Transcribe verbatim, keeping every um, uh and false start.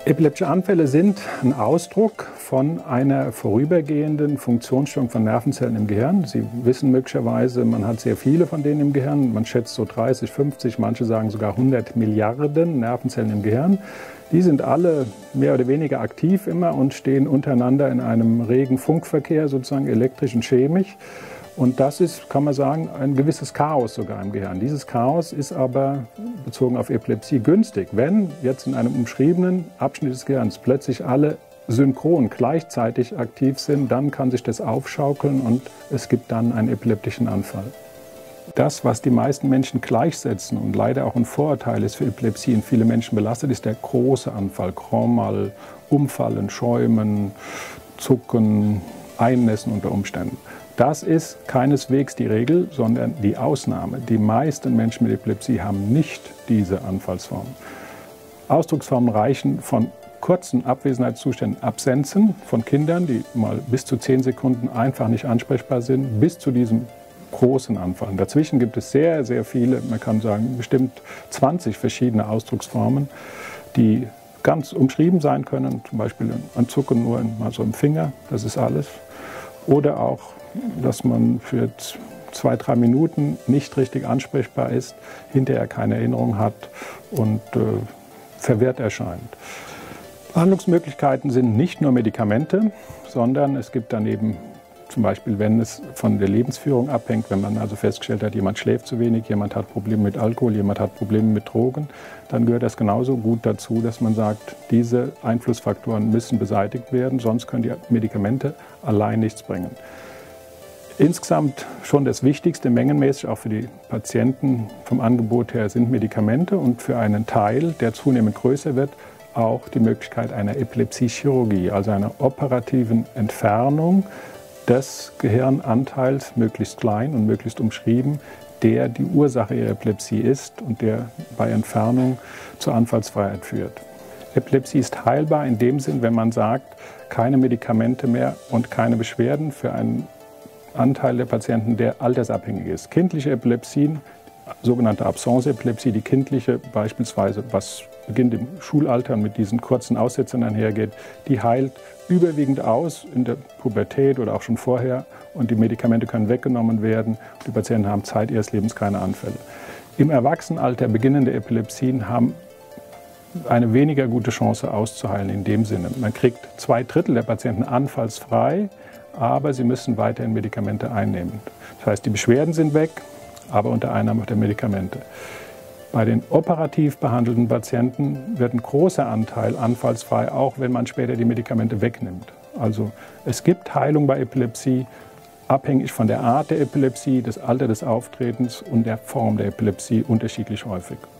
Epileptische Anfälle sind ein Ausdruck von einer vorübergehenden Funktionsstörung von Nervenzellen im Gehirn. Sie wissen möglicherweise, man hat sehr viele von denen im Gehirn. Man schätzt so dreißig, fünfzig, manche sagen sogar hundert Milliarden Nervenzellen im Gehirn. Die sind alle mehr oder weniger aktiv immer und stehen untereinander in einem regen Funkverkehr, sozusagen elektrisch und chemisch. Und das ist, kann man sagen, ein gewisses Chaos sogar im Gehirn. Dieses Chaos ist aber bezogen auf Epilepsie günstig. Wenn jetzt in einem umschriebenen Abschnitt des Gehirns plötzlich alle synchron gleichzeitig aktiv sind, dann kann sich das aufschaukeln und es gibt dann einen epileptischen Anfall. Das, was die meisten Menschen gleichsetzen und leider auch ein Vorurteil ist für Epilepsie und viele Menschen belastet, ist der große Anfall. Grand Mal, Umfallen, Schäumen, Zucken, Einnässen unter Umständen. Das ist keineswegs die Regel, sondern die Ausnahme. Die meisten Menschen mit Epilepsie haben nicht diese Anfallsformen. Ausdrucksformen reichen von kurzen Abwesenheitszuständen, Absenzen von Kindern, die mal bis zu zehn Sekunden einfach nicht ansprechbar sind, bis zu diesem großen Anfall. Dazwischen gibt es sehr, sehr viele, man kann sagen bestimmt zwanzig verschiedene Ausdrucksformen, die ganz umschrieben sein können, zum Beispiel ein Zucken nur mal so im Finger, das ist alles. Oder auch, dass man für zwei, drei Minuten nicht richtig ansprechbar ist, hinterher keine Erinnerung hat und äh, verwirrt erscheint. Behandlungsmöglichkeiten sind nicht nur Medikamente, sondern es gibt daneben zum Beispiel, wenn es von der Lebensführung abhängt, wenn man also festgestellt hat, jemand schläft zu wenig, jemand hat Probleme mit Alkohol, jemand hat Probleme mit Drogen, dann gehört das genauso gut dazu, dass man sagt, diese Einflussfaktoren müssen beseitigt werden, sonst können die Medikamente allein nichts bringen. Insgesamt schon das Wichtigste, mengenmäßig auch für die Patienten vom Angebot her, sind Medikamente und für einen Teil, der zunehmend größer wird, auch die Möglichkeit einer Epilepsiechirurgie, also einer operativen Entfernung des Gehirnanteils, möglichst klein und möglichst umschrieben, der die Ursache ihrer Epilepsie ist und der bei Entfernung zur Anfallsfreiheit führt. Epilepsie ist heilbar in dem Sinn, wenn man sagt, keine Medikamente mehr und keine Beschwerden für einen Anteil der Patienten, der altersabhängig ist. Kindliche Epilepsien, sogenannte Absence-Epilepsie, die kindliche beispielsweise, was beginnt im Schulalter und mit diesen kurzen Aussetzern einhergeht, die heilt überwiegend aus in der Pubertät oder auch schon vorher und die Medikamente können weggenommen werden. Die Patienten haben Zeit ihres Lebens keine Anfälle. Im Erwachsenenalter beginnende Epilepsien haben eine weniger gute Chance auszuheilen in dem Sinne. Man kriegt zwei Drittel der Patienten anfallsfrei, aber sie müssen weiterhin Medikamente einnehmen. Das heißt, die Beschwerden sind weg, aber unter Einnahme der Medikamente. Bei den operativ behandelten Patienten wird ein großer Anteil anfallsfrei, auch wenn man später die Medikamente wegnimmt. Also es gibt Heilung bei Epilepsie, abhängig von der Art der Epilepsie, das Alter des Auftretens und der Form der Epilepsie unterschiedlich häufig.